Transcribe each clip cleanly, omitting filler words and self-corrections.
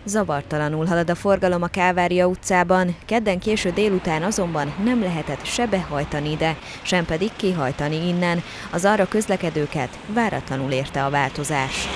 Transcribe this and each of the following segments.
Zavartalanul halad a forgalom a Kálvária utcában, kedden késő délután azonban nem lehetett se behajtani ide, sem pedig kihajtani innen. Az arra közlekedőket váratlanul érte a változás.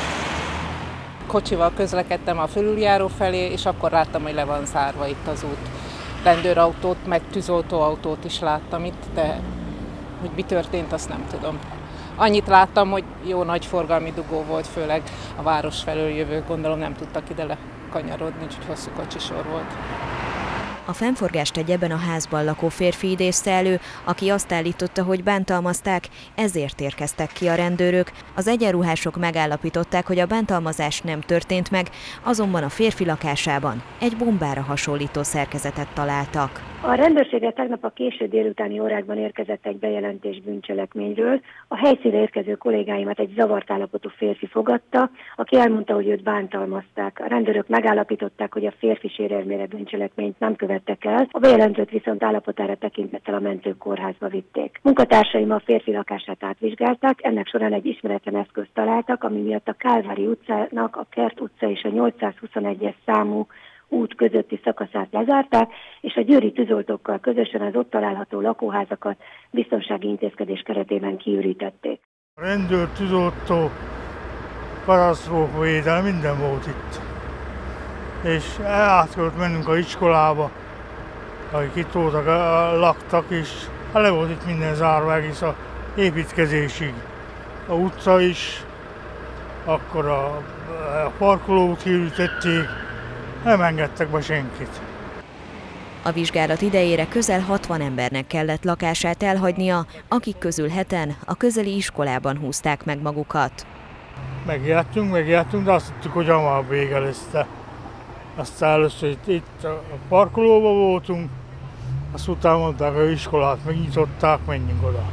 Kocsival közlekedtem a fölüljáró felé, és akkor láttam, hogy le van zárva itt az út. Rendőrautót, meg tűzoltóautót is láttam itt, de hogy mi történt, azt nem tudom. Annyit láttam, hogy jó nagy forgalmi dugó volt, főleg a város felől jövők, gondolom nem tudtak ide lekanyarodni, úgyhogy hosszú kocsisor volt. A fennforgást egy ebben a házban lakó férfi idézte elő, aki azt állította, hogy bántalmazták, ezért érkeztek ki a rendőrök. Az egyenruhások megállapították, hogy a bántalmazás nem történt meg, azonban a férfi lakásában egy bombára hasonlító szerkezetet találtak. A rendőrségre tegnap a késő délutáni órákban érkezett egy bejelentés bűncselekményről. A helyszínre érkező kollégáimat egy zavart állapotú férfi fogadta, aki elmondta, hogy őt bántalmazták. A rendőrök megállapították, hogy a férfi sérelmére bűncselekményt nem követtek el, a bejelentőt viszont állapotára tekintettel a mentőkórházba vitték. Munkatársaim a férfi lakását átvizsgálták, ennek során egy ismeretlen eszközt találtak, ami miatt a Kálvári utcának a Kert utca és a 821-es számú út közötti szakaszát lezárták, és a győri tűzoltókkal közösen az ott található lakóházakat biztonsági intézkedés keretében kiürítették. A rendőr, tűzoltó, katasztrófavédelem, minden volt itt. És át kellett mennünk az iskolába, akik itt voltak, laktak, és le volt itt minden zárva egész az építkezésig. A utca is, akkor a parkolót kiürítették, nem engedtek be senkit. A vizsgálat idejére közel 60 embernek kellett lakását elhagynia, akik közül 7-en a közeli iskolában húzták meg magukat. Megijedtünk, de azt hittük, hogy hamar vége lesz. Aztán először itt a parkolóban voltunk, azt utána mondták, hogy az iskolát megnyitották, menjünk oda.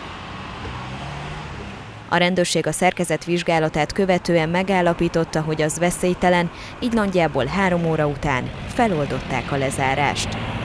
A rendőrség a szerkezet vizsgálatát követően megállapította, hogy az veszélytelen, így nagyjából 3 óra után feloldották a lezárást.